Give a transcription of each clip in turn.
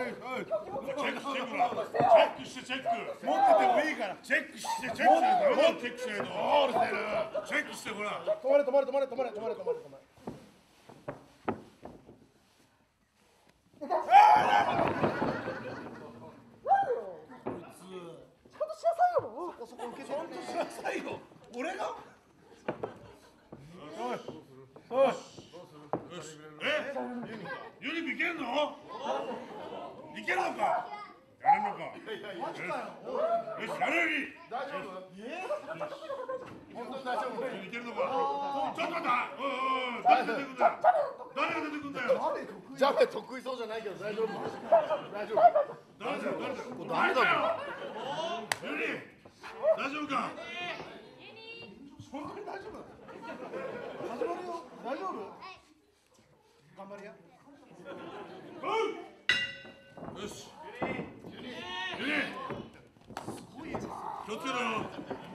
してチェック。持っててもいいから。チェックしてチェック。もうチェックしないと。チェックしてほら。 止まれ止まれ止まれ止まれ止まれ止まれ止まれ。そこ受けて。ちゃんとしなさいよ。俺が。おい。おい。 ユニビいけんの？いけるのか？やれんのか？ マジかよ。 よし、やれる。 大丈夫？本当に大丈夫？ いけるのか？ちょっと待った。誰が出てくんだよ。誰が出てくんだよ。 ジャベ得意そうじゃないけど大丈夫？大丈夫？ 誰だよ。 ダメだよ。 ユニ、大丈夫か？ 本当に大丈夫？始まるよ。大丈夫？頑張りや。 よし。ユニ、 すごいです。 気をつけろよ。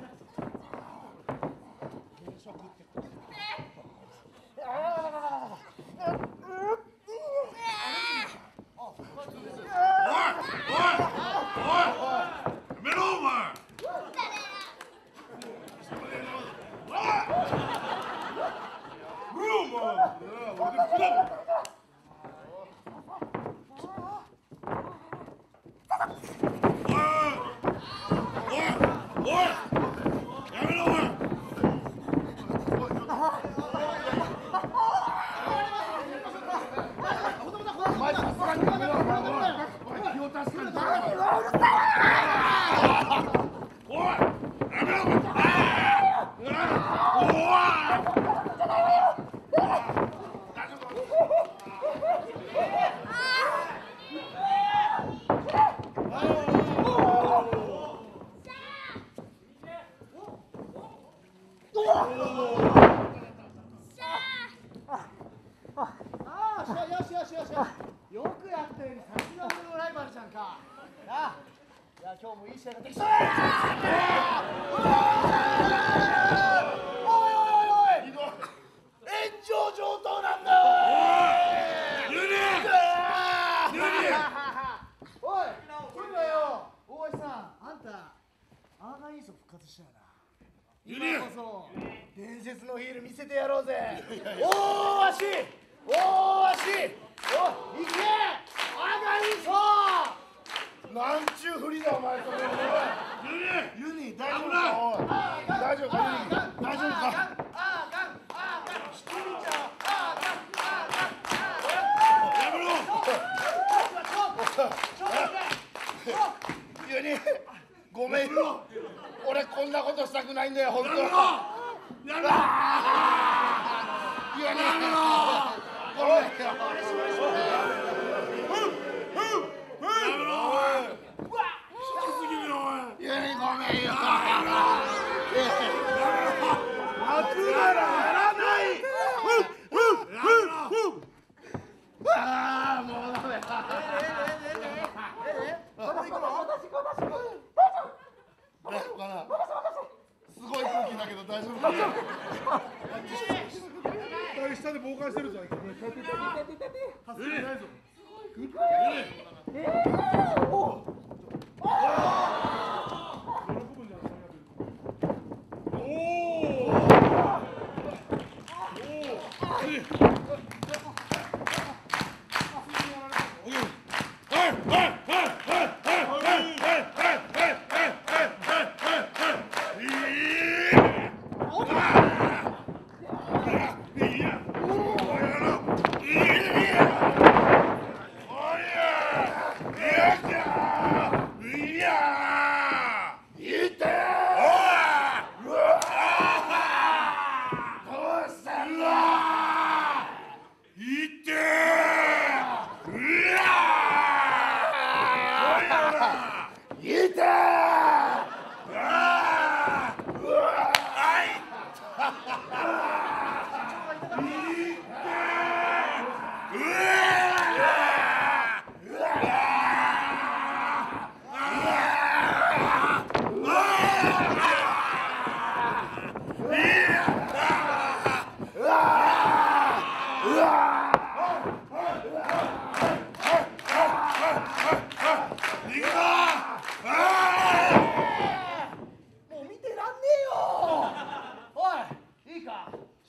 よくやったよ。さすがのライバルじゃんか。なあ。いや今日もいい試合ができそう。おいおいおいおい。炎上上等なんだ。 ユニ。 おい。そうだよ。大橋さん、あんたアーガインソ復活したよな。今こそ伝説のヒール見せてやろうぜ。大橋。大橋。おい、行け！アガイソー！なんちゅうふりだお前それ。ユニ大丈夫か？大丈夫か？大丈夫か？ やめろ！ ユニごめんよ。俺こんなことしたくないんだよ本当。 やめろ！ ユニやめろ！ごめんよ。下で傍観してるじゃん。助けてないぞ。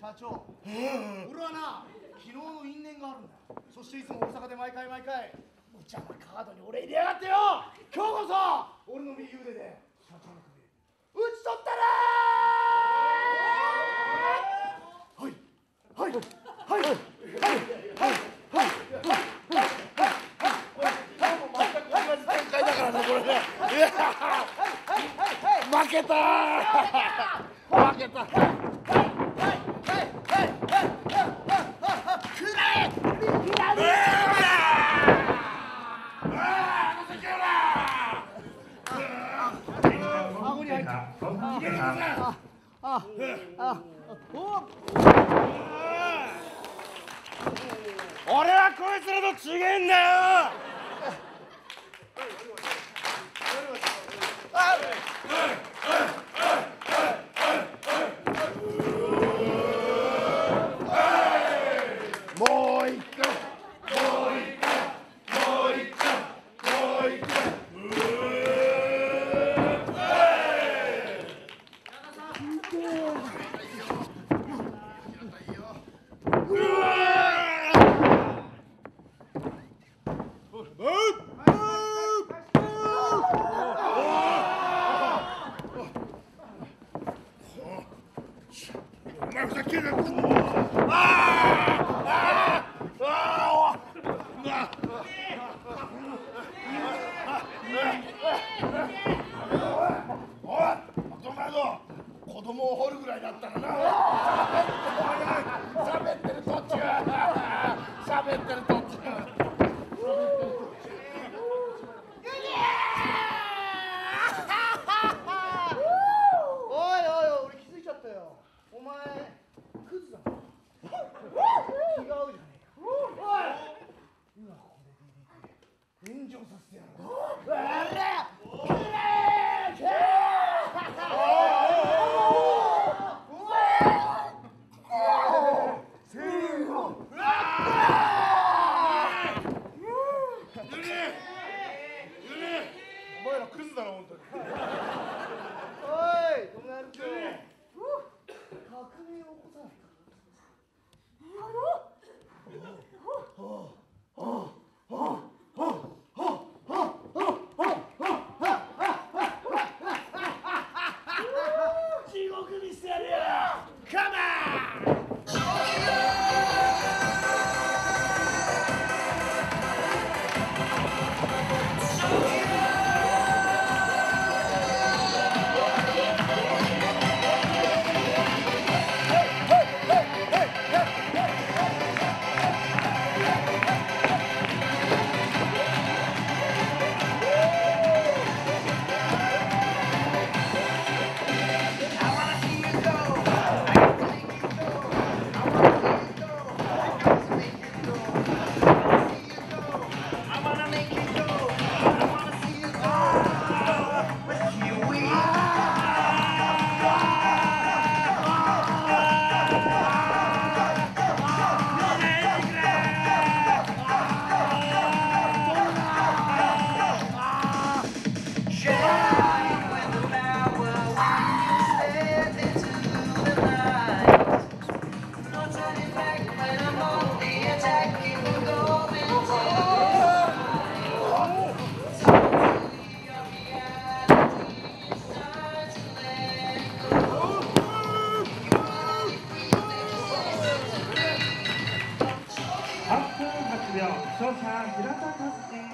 社長、俺はな、昨日の因縁があるんだ。そしていつも大阪で毎回無茶なカードに俺入れやがってよ。今日こそ俺の右腕で社長の首打ち取ったらー。はいはいはいはい負けた負けた。顎に入った。俺はこいつらと違えんだよ。もう一回。 お前ふざけるな。子供を掘るぐらいだったらな。喋ってる途中。 おい、俺気づいちゃったよ。お前クズだな。気が合うじゃねえか。おい、今ここで DDT 炎上させてやろう。 お前らクズだろ本当に。 おい、この野郎と革命を起こさないか。地獄見せてやるよ。カモン。 8分8秒、勝者平田和樹。